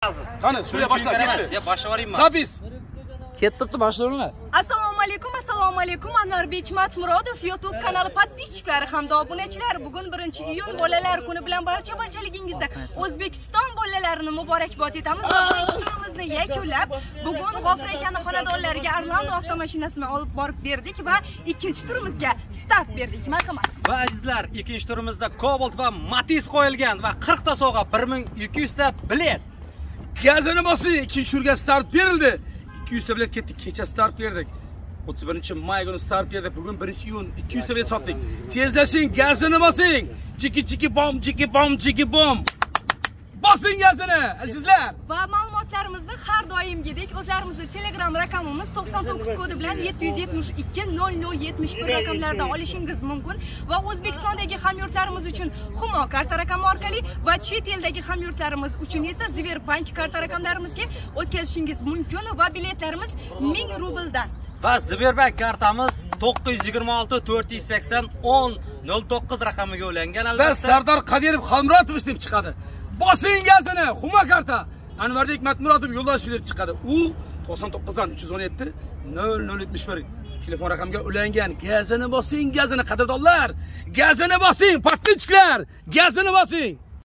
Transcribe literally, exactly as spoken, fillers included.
Qani, shunga boshla, ketdi. Ya boshlayveraymi? Zabis. Ketdi boshlarni. Assalomu alaykum, assalomu alaykum. Anvarbek Matmurodov YouTube kanali podpischiklari hamda obunachilari. Bugun birinchi iyun bolalar kuni bilan barcha barchaligingizda O'zbekiston bolalarini muborakbod etamiz. Turimizni yakunlab, bugun G'ofur akaning xonadonlariga Orlando avtomashinasini olib borib berdik va ikkinchi turimizga start berdik. Marhamat. Va azizlar, ikkinchi turimizda Cobalt va Matiz qo'yilgan va qirq ta sovg'a, bir ming ikki yuz ta bilet. Gazini bosing, ikkinchi turga start berildi. ikki yuz ta bilet ketdi, kecha start berdik. o'ttiz birinchi may kuni start berdik. Bugun birinchi iyun ikki yuz ta bilet sotdik. Tezlashing, gazini bosing. Chiki chiki bom, chiki bom, chiki bom. Bosing gazini, azizlar. Va ma'lumotlarimizni har doimgidek o'zlarimizning Telegram raqamimiz to'qson to'qqiz kodi bilan yetti yuz yetmish ikki nol nol yetmish bir raqamlardan olishingiz mumkin va O'zbekistondagi hamyurtlarimiz uchun Humo karta raqami orqali va chet eldagi hamyurtlarimiz uchun esa Sberbank karta raqamlarimizga o'tkazishingiz mumkin va biletlarimiz ming rubldan. Va Sberbank kartamiz to'qqiz yuz yigirma olti to'rt yuz sakson o'n nol to'qqiz raqamiga ulangan albatta. Va Sardor Qodirov Xolmurodovich deb chiqadi. Bosing gazini, Humo karta. Anvarbek Matmurodov Yo'ldoshev deb chiqadi. U to'qson to'qqiz dan uch yuz o'n yetti nol nol yetmish bir telefon raqamiga ulangan. Gazini bosing, gazini qadrdonlar. Gazini bosing, podpischilar. Gazini bosing.